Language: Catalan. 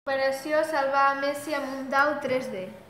Operació salvar a Messi amb un dau 3D.